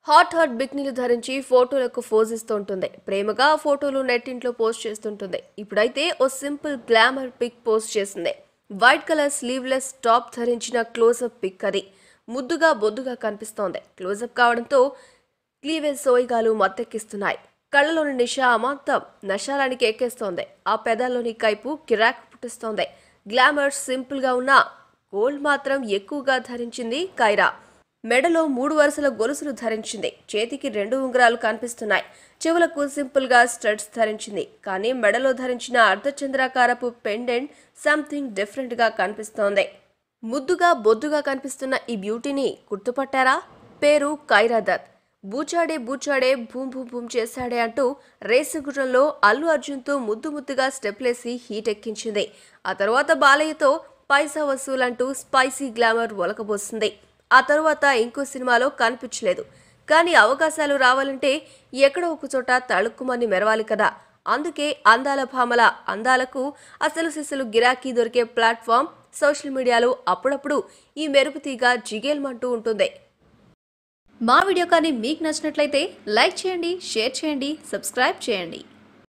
Hot బిక్నీలు ధరించి ఫోటోలకు pose ఇస్తుంటుంది. ప్రేమగా ఫోటోలు నెట్టింట్లో పోస్ట్ చేస్తుంటుంది. ఇప్పుడైతే ఓ సింపుల్ గ్లామర్ పిక్ పోస్ట్ చేసింది. వైట్ కలర్ స్లీవ్లెస్ టాప్ ధరించిన క్లోజప్ పిక్ అది. ముద్దుగా బొద్దుగా కనిపిస్తోంది. క్లోజప్ కావడంతో క్లీవేజ్ సోయిగాలు మత్తెక్కిస్తున్నాయి. కళ్ళలోని నిష అమాంతం నశాలానికి ఎక్కేస్తోంది. ఆ పెదాల్లోని కైపు కిరాక్ పుట్టిస్తోంది. గ్లామర్ సింపుల్ గా ఉన్న గోల్డ్ మాత్రం ఎక్కువగా ధరించింది కైరా. మెడలో 3 వరుసల గొలుసులు ధరించింది. చేతికి 2 ఉంగరాలు కనిపిస్తున్నాయి. చెవులకు సింపుల్ గా స్టడ్స్ ధరించింది. కానీ మెడలో ధరించిన అర్ధచంద్రాకారపు పెండెంట్ సంథింగ్ డిఫరెంట్ గా కనిపిస్తోంది. ముద్దుగా బొద్దుగా కనిపిస్తున్న ఈ బ్యూటీని గుర్తుపట్టారా? పేరు కైరా దత్. బూచాడే బూచాడే భూమ్ భూమ్ భూమ్ చేశాడే అంటూ రేసుగుర్రంలో అల్లు అర్జున్తో ముద్దుగా స్టెప్లేసి హీట్ ఎక్కించింది. ఆ తర్వాత బాలయ్యతో పైసా వసూలంటూ స్పైసీ గ్లామర్ ఒలకబోసింది. ఆ తర్వాత ఇంకో సినిమాలో కనిపించలేదు. కానీ అవకాశాలు రావాలంటే ఎక్కడో ఒక చోట తళుక్కుమని మెరవాలి కదా. అందుకే అందాల భామల అందాలకు అసలు సిసలు గిరాకీ దొరికే ప్లాట్ఫామ్ సోషల్ మీడియాలో అప్పుడప్పుడు ఈ మెరుపుతీగా జిగేల్మంటూ ఉంటుంది. మా వీడియో కానీ మీకు నచ్చినట్లయితే లైక్ చేయండి, షేర్ చేయండి, సబ్స్క్రైబ్ చేయండి.